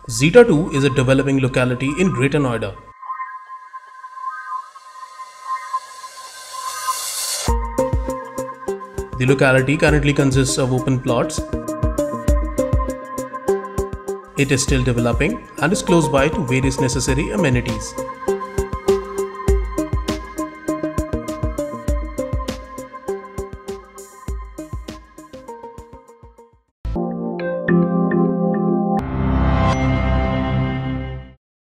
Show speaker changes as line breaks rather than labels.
Zeta II is a developing locality in Greater Noida. The locality currently consists of open plots. It is still developing and is close by to various necessary amenities.